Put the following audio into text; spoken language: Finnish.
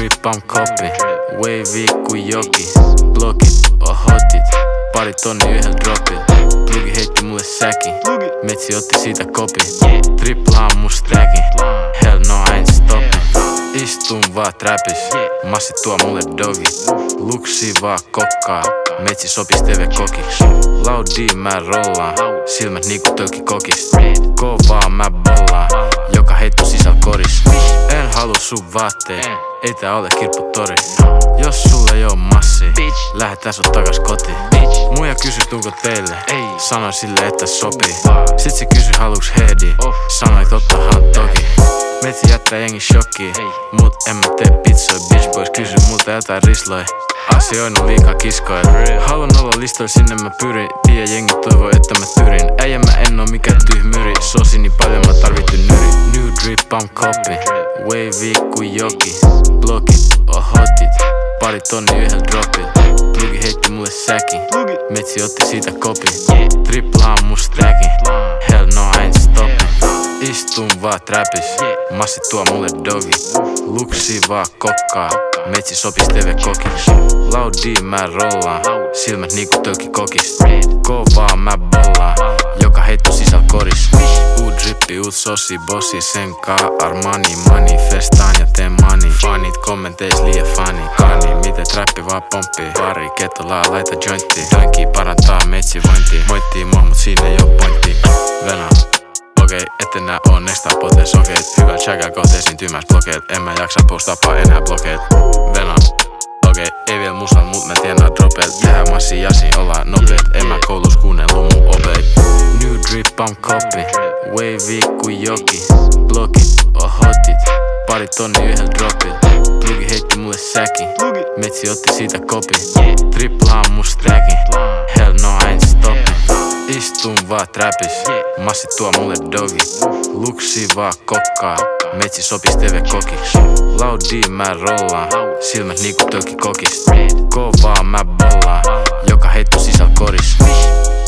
drip, I'm copy. Wavy ku joki. Blokit on hotit. Pari tonni yhdellä dropil. Plugi heitti mulle säkin. Metsi otti siitä kopi. Triplaan mun stackin. Hell no, I ain't stoppin'. Istun vaan trapis. Massi tuo mulle dogi. Luksi vaan kokkaa. Metsi sopis TV kokiks. Laudi mä rollaan. Silmät niinku tölki kokist. Kovaa mä bollaan. Joka heitto sisäl koris. En halua sun vaatteet. Ei tää ole kirpputori. Jos sulle ei oo massi, lähetään sut takas kotiin. Muija kysy tuunko teille. Sanoin sille että sopii. Sit se kysy haluuks headi. Sanoin tottahan toki. Metsi jättää jengi shokkiin. Mut en mä tee pizzoi. Bitch boys kysy multa jotain risloi. Asioinut liikaa kiskoil. Haluan olla listoilla, sinne mä pyrin. Tiedä jengi toivoo että mä tyrin. Äijä mä en oo mikään tyhmyri. Sosi niin paljon mä tarvittu nyri. New drip I'm copy. Wavy ku joki. Blokit on hotit. Pari tonni yhdellä dropil. Plugi heitti mulle säkin. Metsi otti siitä kopi. Triplaan mun stackin. Hell no, I ain't stoppin'. Istun vaan trapis. Massi tuo mulle dogi. Luksi vaan kokkaa. Metsi sopis TV kokiks. Laudi mä rollaan. Silmät niinku tölki kokist. Kovaa mä bollaan. Joka heitto sisäl koris. Uut drippi, uut sosi, bossi, sen kaa Armani, manifestaan ja teen money. Fanit kommenteis liian fani. Kani, miten trappi vaan pomppii. Pari ketolaa, laita jointti. Doinkii parantaa metsivointia. Moittii mua mut siinä ei oo pointti. Venä. Okei, etten nää oo next up potes okei. Hyvä chäkää kohta esiintymäs blokeet. En mä jaksa postapaa enää blokeet. Venä. Okei, ei vielä musal, mut mä tienaan dropeet. Tehdään massi jasin, ollaan nopeet. En mä koulus kuunnellu mun opeit. New drip I'm copy. Wavy ku joki. Blokit on hotit. Pari tonni yhdellä dropil. Plugi heitti mulle säkin. Metsi otti siitä kopi. Triplaan mun stackin. Hell no, I ain't stoppin'. Istun vaan trapis. Massi tuo mulle dogi. Luksi vaan kokkaa. Metsi sopis TV kokiks. Laudi mä rollaan. Silmät niinku tölki kokist. Kovaa mä bollaan. Joka heitto sisäl koris.